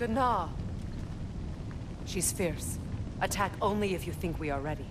Gnaw. She's fierce. Attack only if you think we are ready.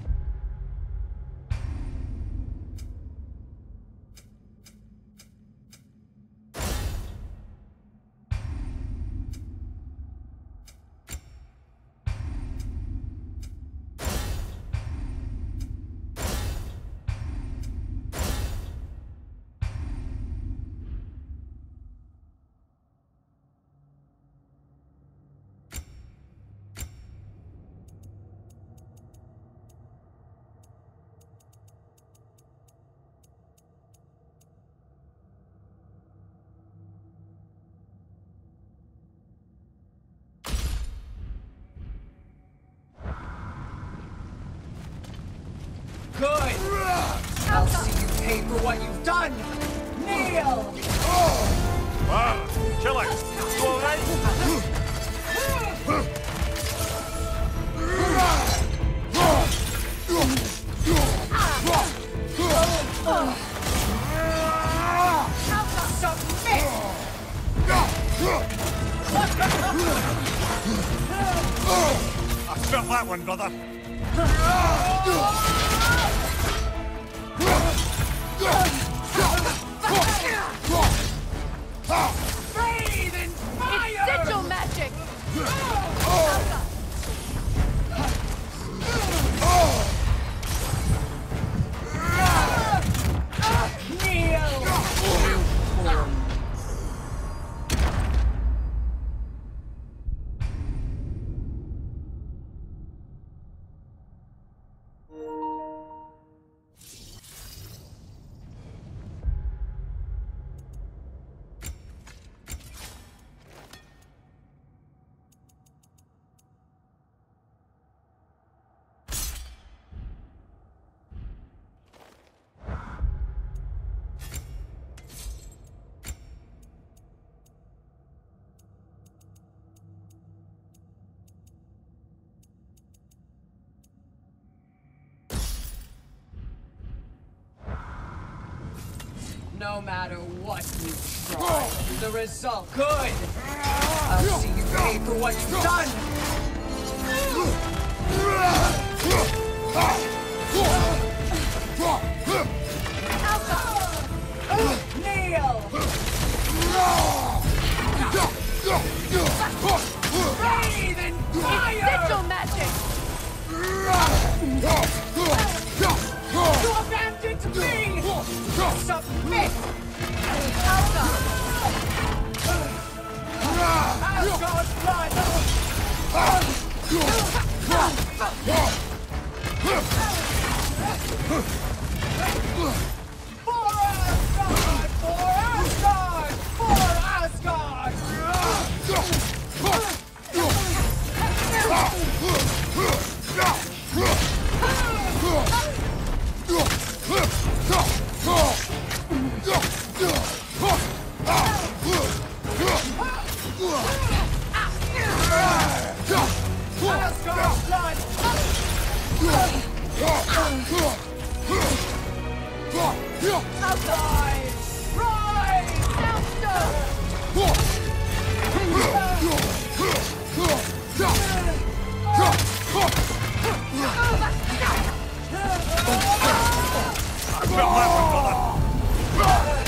Good! I'll see you pay for what you've done! Kneel! Wow, chill it! You alright? I felt that one, brother. Bathe in fire! It's sigil magic! Kneel! No matter what you try, the result good. I'll see you pay for what you've done. Kneel! Bathe in fire! It's sigil magic! You abandoned me! Submit! Asgard's blood! For Asgard! For Asgard! For Asgard! Asgard's blood! Rise! Rise! I felt that one, brother.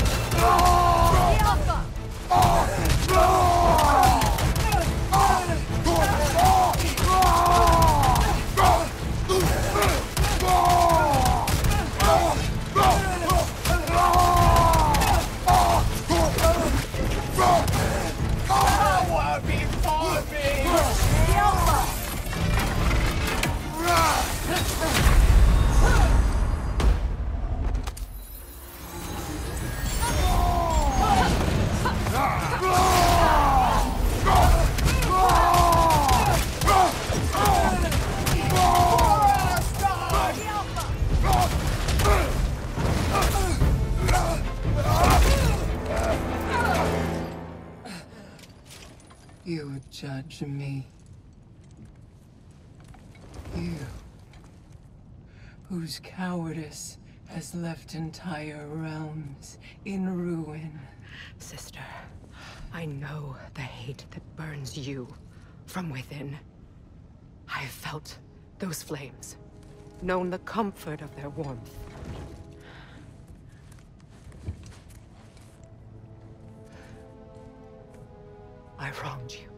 Power before me! You judge me. You, whose cowardice has left entire realms in ruin. Sister, I I know the hate that burns you from within. I have felt those flames, known the comfort of their warmth. I wronged you.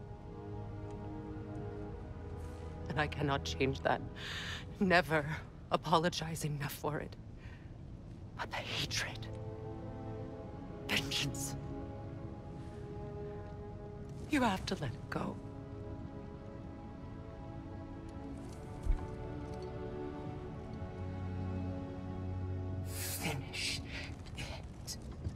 And I cannot change that. Never apologize enough for it. But the hatred, vengeance, you have to let it go. Finish it.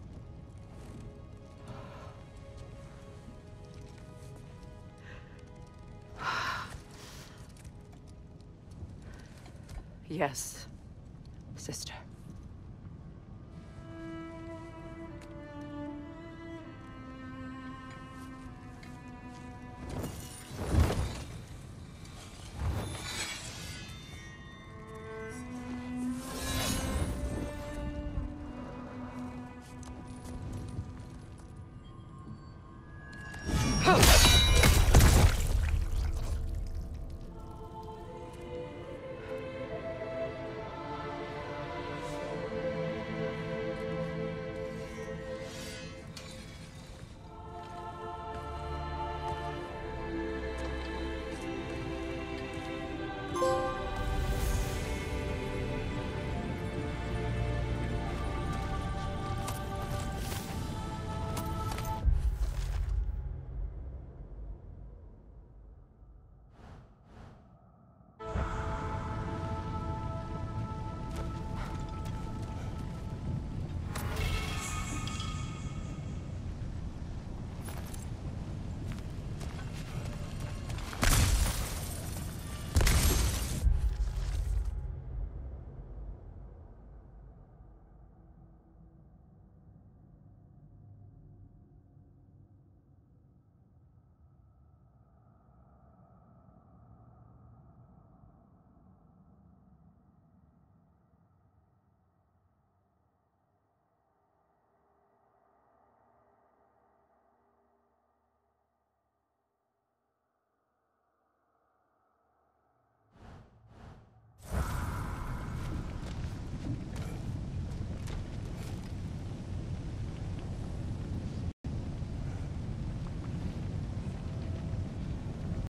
Yes, sister.